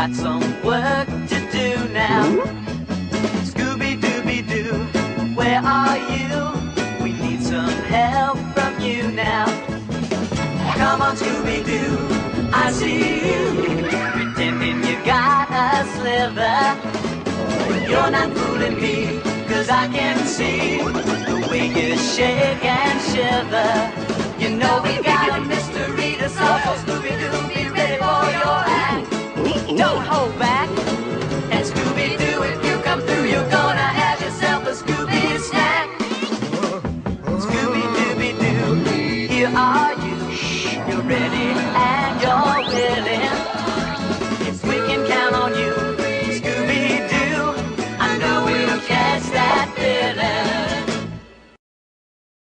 got some work to do now. Scooby-Dooby-Doo, where are you? We need some help from you now. Come on, Scooby-Doo, I see you, pretending you got a sliver. You're not fooling me, 'cause I can see the way you shake and shiver. You know we got a mystery to solve, so Scooby-Doo, be ready for your act. Don't hold back. And Scooby-Doo, if you come through, you're gonna have yourself a Scooby snack. Scooby-Dooby-Doo, here are you. You're ready